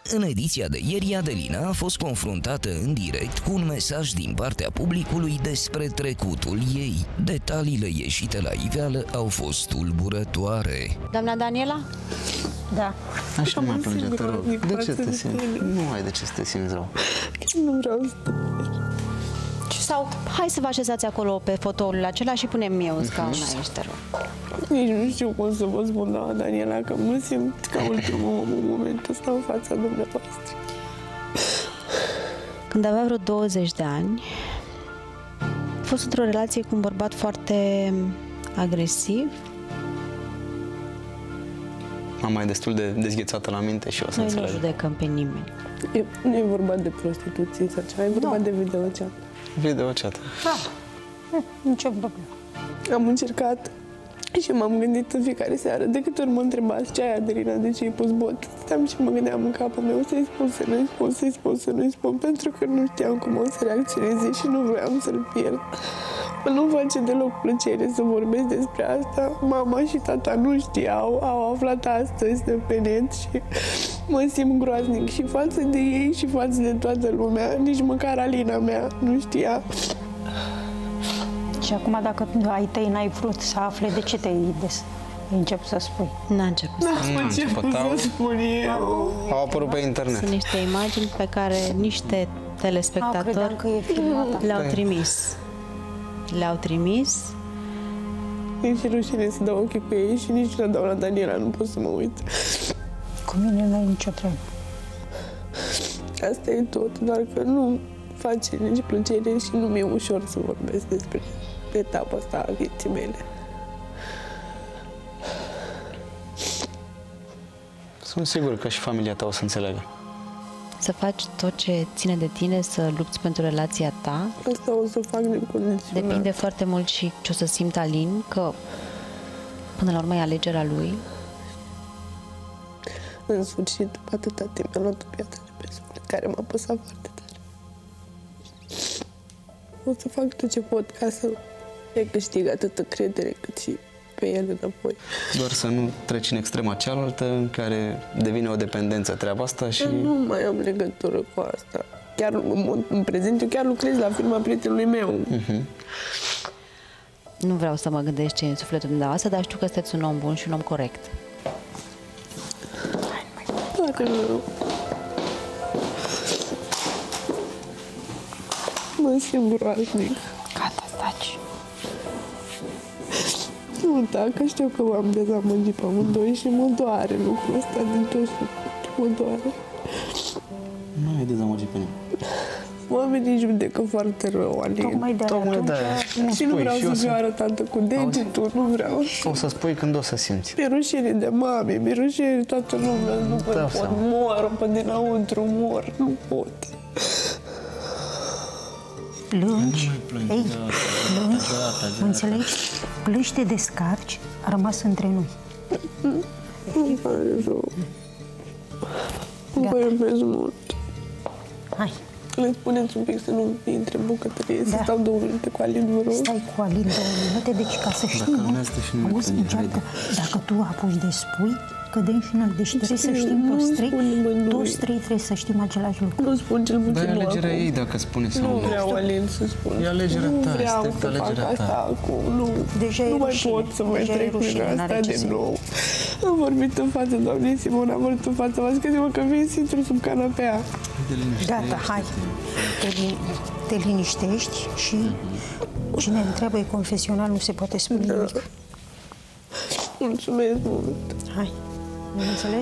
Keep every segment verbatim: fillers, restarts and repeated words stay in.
În ediția de ieri, Adelina a fost confruntată în direct cu un mesaj din partea publicului despre trecutul ei. Detaliile ieșite la iveală au fost tulburătoare. Doamna Daniela? Da. Așa mai plânge, te rog. De ce te simți? Nu ai de ce să te simți rău. Nu vreau să... Sau, hai să vă așezați acolo pe fotoul acela și punem mie un scaun aici, te rog. Nici nu știu cum să vă spun, doamna Daniela, că mă simt ca ultimul om în momentul ăsta în fața dumneavoastră. Când avea vreo douăzeci de ani, a fost într-o relație cu un bărbat foarte agresiv. Mama e destul de dezghețată la minte și o să Noi înțeleg. nu judecăm pe nimeni. E, nu e vorba de prostituție sau ceva, e vorba Nu. de videochat. Videochat. Ah, nicio problemă. Am încercat și m-am gândit în fiecare seară, de câte ori mă întrebați ce ai, Adelina, de ce ai pus bot, stăteam și mă gândeam în capul meu să-i spun, să nu-i spun, să-i spun, să nu-i spun, pentru că nu știam cum o să reacționeze și nu voiam să-l pierd. Nu face deloc plăcere să vorbesc despre asta. Mama și tata nu știau, au aflat astăzi de pe net și mă simt groaznic și față de ei și față de toată lumea. Nici măcar Alina mea nu știa. Și acum, dacă ai tăi n-ai vrut să afle, de ce te-ai des? Încep să spui. N-a început să N-am început să spun eu. Au apărut pe internet. Sunt niște imagini pe care niște telespectatori că e filmată. le-au trimis. Le-au trimis. E și rușine să dau ochii cu ei și nici la doamna Daniela nu pot să mă uit. Cu mine n-ai nicio treabă. Asta e tot, doar că nu face nici plăcere și nu mi-e ușor să vorbesc despre etapa asta a vieții mele. Sunt sigur că și familia ta o să înțeleagă. Să faci tot ce ține de tine, să lupți pentru relația ta. Asta o să fac necondiționat. Depinde foarte mult și ce o să simtă Alin, că până la urmă e alegerea lui. În sfârșit, după atâta timp, am luat o piatră de pe suflet, care m-a păsat foarte tare. O să fac tot ce pot ca să le câștig atât încredere cât și pe el înapoi. Doar să nu treci în extrema cealaltă, în care devine o dependență treaba asta și... Nu mai am legătură cu asta. Chiar în, în prezent, eu chiar lucrez la firma prietenului meu. Uh-huh. Nu vreau să mă gândesc ce e în sufletul dumneavoastră, dar știu că sunteți un om bun și un om corect. Dacă nu... Mă simt groaznic. Gata, taci. Nu, dacă știu că m-am dezamăgit pe amândoi și mă doare lucrul ăsta din tot sufletul. Mă doare. Nu ai dezamăgit pe nimeni. Oamenii judecă foarte rău, Alin. Tocmai de Tocmai atunci... Și nu vreau să fiu arătată cu degetul, nu vreau. O să spui când o să simți. Mi-e rușine de mame, mi-e rușine de toată lumea, nu mai Da, pot, seama. mor pe dinăuntru, mor, nu pot. Plângi, ei, plângi, înțelegi? Plângi, te descarci, a rămas între noi. Îmi pare rău. Vă iubesc mult. Hai, Le spuneți un pic să nu intre în bucătărie, să Da. stau două minute cu Alin, vă rog. stai cu Alin două minute, deci ca să știi, Dacă nu este și nu auzi, plânge, încearcă, dacă tu apuci de spui, cădem și noi, deci trebuie să știm nu toți trei, spune nimănui. toți trei trebuie să știm același lucru. Nu spun cel puțin Dar e nu alegerea acum. ei dacă spune sau Nu nu. vreau, Alin, să spun. E alegerea Nu ta, vreau este să fac alegerea ta. asta acum, nu. Deja e nu mai rușine. pot să mai Deja e trec prin rușine, asta n-are ce de să- nou. Am vorbit în fața doamnei Simona, am vorbit în fața voastră, că că vin să intru sub canapea. Gata, hai, te, li- te liniștești și cine întreabă e confesional, nu se poate spune nimic. Mulțumesc mult. Hai, nu înțeles?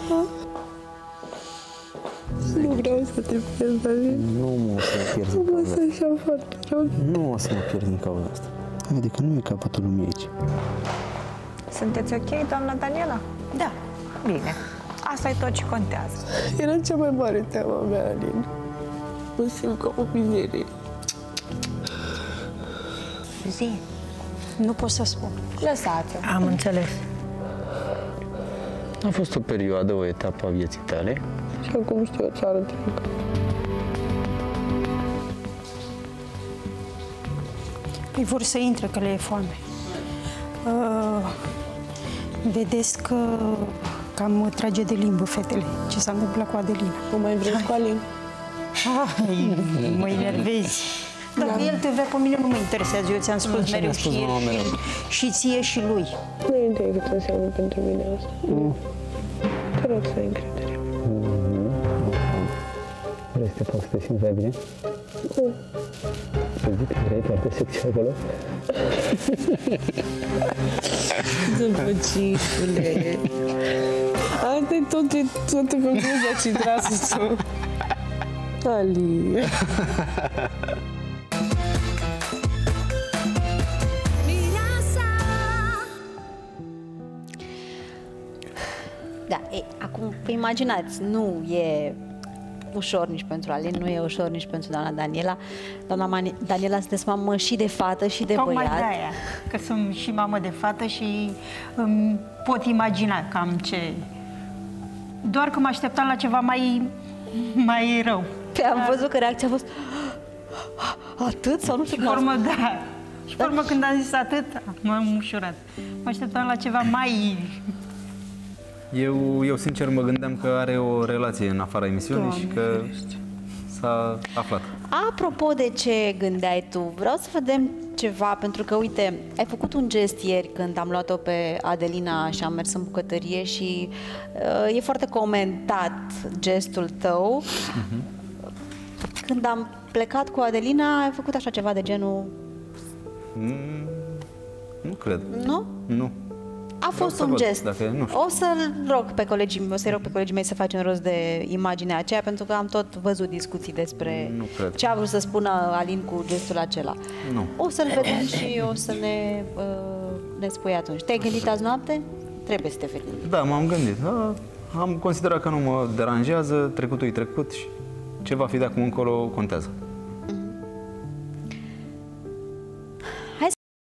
Nu vreau să te pierd, Alin. Nu mă o să mă pierzi din Mă cauza să asta. așa foarte rău. Nu o să mă pierd din cauza asta. Adică nu e capătul lumii aici. Sunteți ok, doamna Daniela? Da. Bine. Asta e tot ce contează. Era cea mai mare teama mea, Alin. Mă simt ca o mizerie. Zi, nu pot să spun. Lăsați-o. Am înțeles. A fost o perioadă, o etapă a vieții tale. Și acum știu o țară întreagă. Păi vor să intre, că le e foame. Uh, vedeți că cam trage de limbă fetele, ce s-a întâmplat cu Adelina. O mai vrei cu Alin? Ai, mă enervezi. Dacă da. el te vrea pe mine, nu mă interesează. Eu ți-am spus Așa mereu mi-a spus și, el, mama mereu. și, și ție și lui. Nu e înțeleg cât înseamnă pentru mine asta. Mm. Te rog să ai încredere. Mm-hmm. Vrei să te fac să te simți mai bine? Mm. Să zic că vrei foarte sexy acolo? Zăbăcicule. Asta e tot, toată concluzia ce trasă tu. Ali. Da, e, acum vă imaginați, nu e ușor nici pentru Alin, nu e ușor nici pentru doamna Daniela. Doamna Mani Daniela, sunteți mamă și de fată și de Tocmai băiat. de aia, că sunt și mamă de fată și îmi pot imagina cam ce... Doar că mă așteptam la ceva mai, mai rău. Pe am văzut că reacția a fost atât sau nu știu Și cum. formă, da. Și formă când am zis atât, m-am ușurat. Mă așteptam la ceva mai... Eu, eu sincer mă gândeam că are o relație în afara emisiunii Doamne, și că s-a aflat. Apropo de ce gândeai tu, vreau să vedem ceva, pentru că, uite, ai făcut un gest ieri când am luat-o pe Adelina și am mers în bucătărie și uh, e foarte comentat gestul tău. Uh-huh. Când am plecat cu Adelina, ai făcut așa ceva de genul... Mm, nu cred. Nu? Nu. A fost un văd, gest. Dacă, nu știu. O să-l rog pe colegii mei, o să-i rog pe colegii mei să facem rost de imaginea aceea, pentru că am tot văzut discuții despre Nu cred. ce a vrut să spună Alin cu gestul acela. Nu. O să-l vedem și o să ne, uh, ne spui atunci. Te-ai gândit azi noapte? Trebuie să te vei gândi. Da, m-am gândit. Da, am considerat că nu mă deranjează, trecutul e trecut și ce va fi de acum încolo contează.